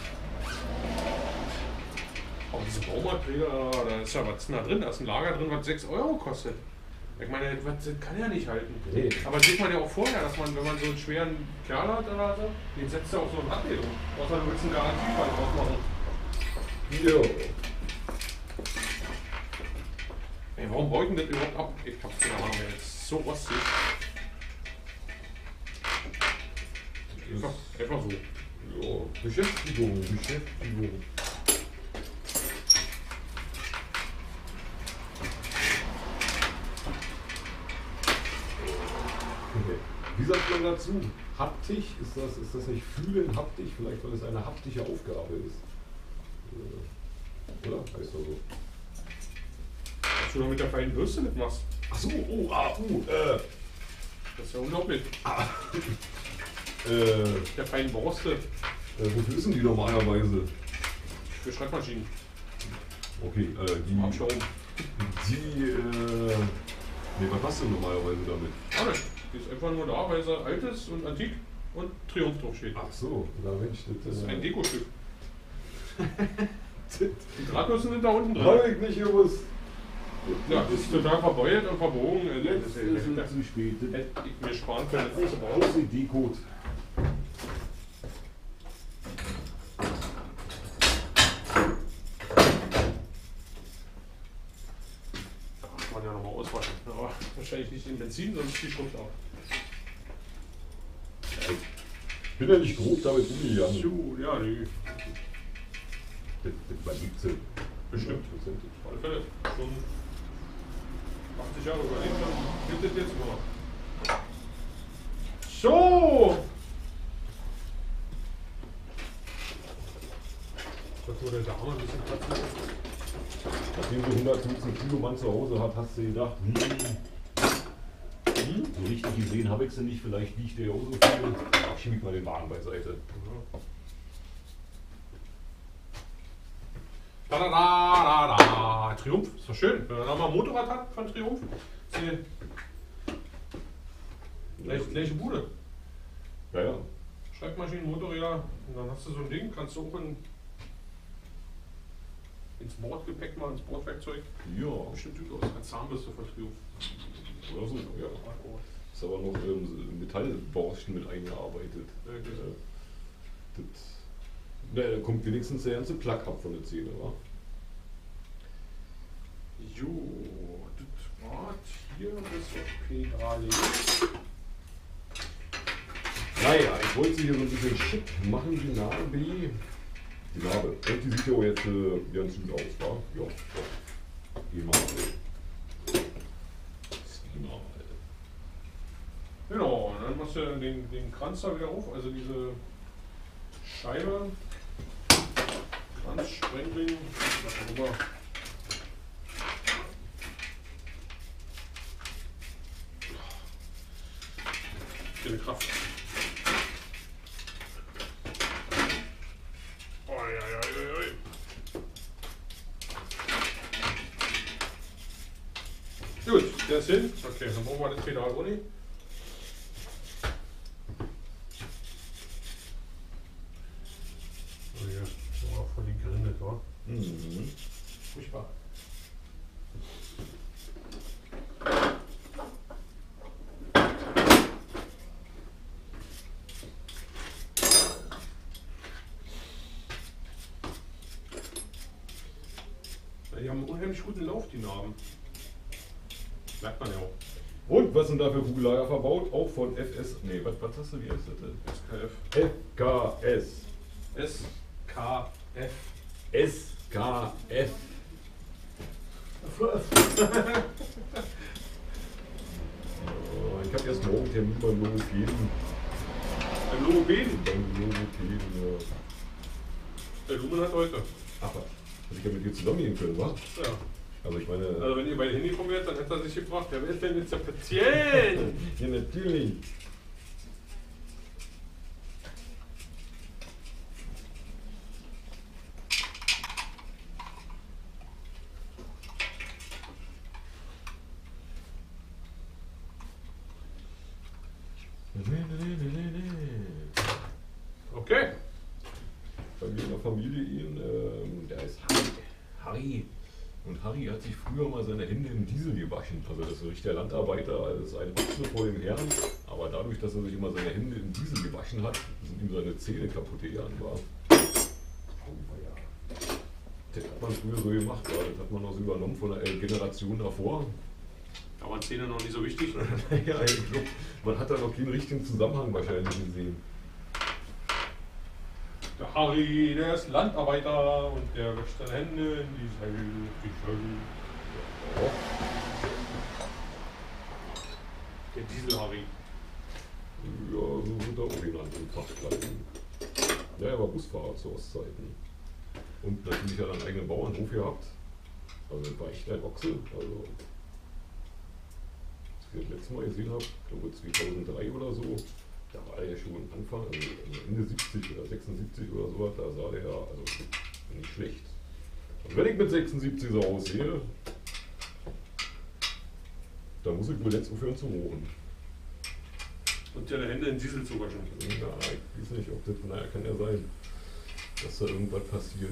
Oh, diese Baumarkträder, da ist ja was da drin, da ist ein Lager drin, was sechs Euro kostet. Ich meine, das das kann ja nicht halten. Nee. Aber das sieht man ja auch vorher, dass man, wenn man so einen schweren Kerl hat oder so, den setzt du auf so ein Rad drum. Außer du willst einen Garantiefall drauf machen. Jo. Ey, warum baue ich denn das überhaupt ab? Ich hab's keine Ahnung, ey, das ist so rostig. Einfach, einfach so. Ja, Beschäftigung, Beschäftigung. Wie sagt man dazu? Haptisch? Ist das, ist das nicht fühlen haptisch? Vielleicht, weil es eine haptische Aufgabe ist. Äh, Oder? Heißt das so? Dass du da mit der feinen Bürste mitmachst. Ach so, oh, ah, uh, äh, Das ist ja unglaublich. äh, Der feinen Borste äh, wofür ist denn die normalerweise? für Schreibmaschinen. Okay, äh, die, Abschrauben. die, äh, nee, was machst du denn normalerweise damit? Auch nicht. Die ist einfach nur da, weil sie alt ist und antik und Triumph draufsteht. Ach so, na Mensch, Das ist äh, ein Dekostück. Die Drahtnussen sind da unten drin. Hab ich nicht gewusst. Ja, das ist total verbeult und verbogen. Also, Jetzt das ist es hätte zu spät. hätte ich mir sparen können. Ich brauche die Deko. Da muss man ja nochmal auswaschen. Aber wahrscheinlich nicht in Benzin, sonst die Schrift ab. Ich bin ja nicht grob damit umgegangen. So, ja, die Das war siebzehn. bestimmt. Prozent. Auf alle Fälle schon achtzig Jahre überlebt haben. Gibt es jetzt mal. So! Das wurde der Dame ein bisschen Platz lassen. Nachdem du hundertfünfzehn Kilo Mann zu Hause hat, hast du gedacht, hm, Hm? so richtig gesehen habe ich sie nicht, vielleicht liegt der ja auch so viel. Ach, schieb ich mal den Wagen beiseite. Da, da, da, da, da. Triumph, ist doch schön. Wenn man da mal ein Motorrad hat von Triumph, ist die gleiche, gleiche Bude. Ja, ja. Schreibmaschinen, Motorräder, und dann hast du so ein Ding, kannst du auch in, ins Bordgepäck mal, ins Bordwerkzeug. Ja, Bestimmt gut aus. Als Zahnbürste von Triumph. oder so, ja. Ist aber noch ähm, Metallborsten mit eingearbeitet. Wirklich? Äh, das, na, da kommt wenigstens der ganze Plack ab von der Zähne, wa? Jo, das war hier das Pedale. Naja, ich wollte sie hier so ein bisschen schick machen, die Narbe. Die Narbe. Und die sieht ja auch jetzt äh, ganz gut aus, wa? Ja, ja. Die Narbe. Die Narbe. Genau, und dann machst du den, den Kranz da wieder auf, also diese Scheibe, Kranzsprengling, was auch immer. Viele Kraft. Oi, oi, oi, oi. Gut, der ist hin. Okay, dann brauchen wir das Pedal auch nicht. Oh ja, das war voll die Grinde, wa? Mhm. Furchtbar. Ja, die haben einen unheimlich guten Lauf, die Narben. Merkt man ja auch. Und was sind da für Kugellager verbaut? Auch von F S. Nee, was, was hast du? Wie heißt das S K F. denn? F K S. S K F. S K F. Oh, ich habe erst morgen einen Termin beim Logopäden. Ein Logopäden. Beim Logopäden, ja. Der Lumen hat heute. Ach, was? Dass ich ja mit dir zusammengehen können, wa? Ja. Also ich meine. Also wenn ihr beide hingekommen wärt, dann hätte er sich gefragt, ja, wer ist denn jetzt der Patient? Ja, natürlich. Okay. Bei mir in der Familie ihn, ähm, der ist Harry. Harry. Und Harry hat sich früher mal seine Hände im Diesel gewaschen. Also das ist ein richtiger Landarbeiter, also ein Ochse vor dem Herrn. Aber dadurch, dass er sich immer seine Hände im Diesel gewaschen hat, sind ihm seine Zähne kaputt gegangen. War. Das hat man früher so gemacht, ja. Das hat man auch so übernommen von der Generation davor. Da waren Zähne noch nicht so wichtig. Ja, ich glaube, man hat da noch keinen richtigen Zusammenhang wahrscheinlich gesehen. Der Harry, der ist Landarbeiter und der wäscht seine Hände in die Seil, die Schöll. Ja. Der Diesel-Harry. Ja, so wird er auch genannt im Fachkreisen. Ja, er war Busfahrer zu Ostzeiten. Und natürlich hat er einen eigenen Bauernhof gehabt. Also das war echt ein Ochse. Also, als ich das letzte Mal gesehen habe, ich glaube zweitausenddrei oder so, da war er ja schon Anfang, also Ende siebzig oder sechsundsiebzig oder so, da sah der ja also nicht schlecht. Und wenn ich mit sechsundsiebzig so aussehe, dann muss ich wohl jetzt aufhören zu rochen. Und deine Hände in Diesel zu waschen. Ja, ich weiß nicht, ob das, naja, kann ja sein, dass da irgendwas passiert.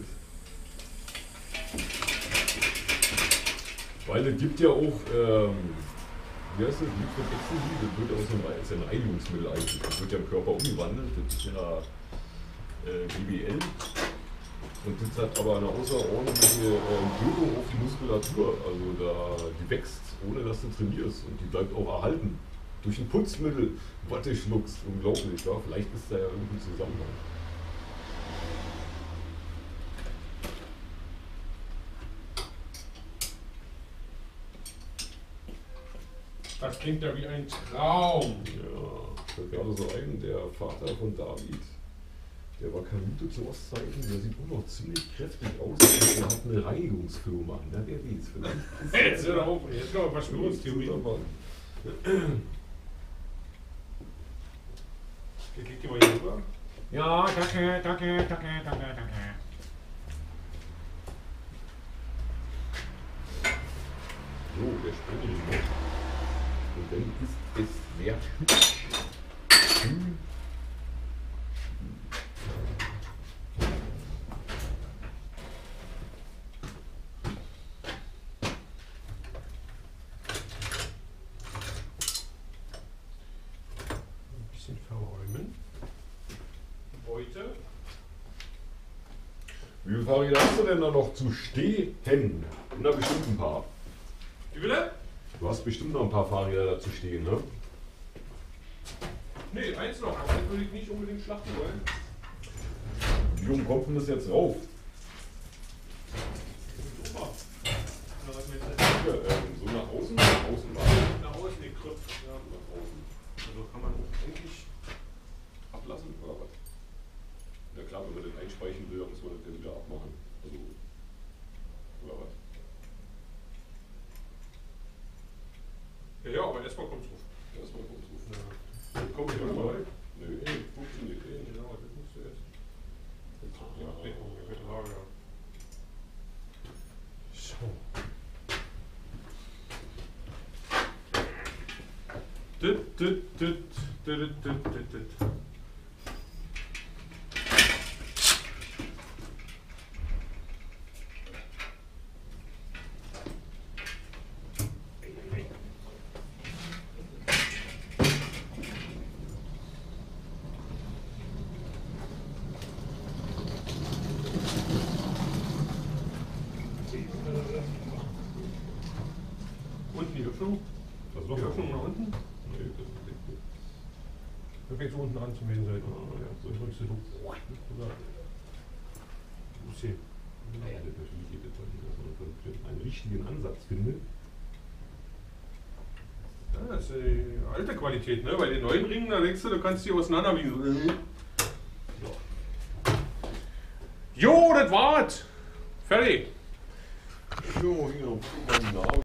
Weil es gibt ja auch, ähm, wie heißt das, Liquid Ecstasy, das wird aus einem, ist ja ein Reinigungsmittel eigentlich, das wird ja im Körper umgewandelt, das ist ja äh, B B L. Und das hat aber eine außerordentliche äh, Wirkung auf die Muskulatur, also da, die wächst, ohne dass du trainierst und die bleibt auch erhalten. Durch ein Putzmittel, was du schluckst, unglaublich, ja? Vielleicht ist da ja irgendwie Zusammenhang. Das klingt ja wie ein Traum. Ja, fällt gerade so ein, der Vater von David, der war Kanute zu Ostzeiten, der sieht immer noch ziemlich kräftig aus und er hat eine Reinigungsfirma. Na, wer weiß, vielleicht. Jetzt hör doch auf, jetzt kommen wir Verschwörungstheorien. Ich leg die mal hier rüber. Ja, danke, danke, danke, danke, danke. So, der Sprengel noch. Und dann ist es sehr hübsch. Hm. Ein bisschen verräumen. Beute. Wie viele Fahrräder hast du denn da noch zu stehen? Na, bestimmt ein paar. Wie bitte? Du hast bestimmt noch ein paar Fahrräder da zu stehen, ne? Nee, eins noch, aber das würde ich nicht unbedingt schlachten wollen. Wie rum kommt denn das jetzt rauf? Super. Na, was mit Ja, ähm, so nach außen, nach außen war. nach außen die Krüpp. Ja, nach außen. Also kann man auch eigentlich. Ablassen oder was? Ja klar, wenn man das einspeichen will, dann muss man das dann wieder abmachen. Also, oder was? Ja, ja, aber erstmal kommt's drauf. Erstmal kurz rufen. Ja. Dann komm ich mal. Nö, funktioniert eh nicht. Genau, das musst du jetzt. Ja, Abdeckung, mit Lager. So. Dit, dit, dit, dit, dit, dit, dit. Unten die Öffnung? Das Die Öffnung nach unten? Nee, das ist nicht gut. Dann fängst du unten an zum Hinseiten. Ah, ja, so. Dann drückst du so. Oder? Du siehst. Ja, das natürlich geht das nicht, dass man einen richtigen Ansatz findet. Ja, das ist äh, alte Qualität, ne? Bei den neuen Ringen, da denkst du, du kannst die auseinanderwiegen. Jo, das war's! Fertig! Jo, hier, guck mal die Narbe.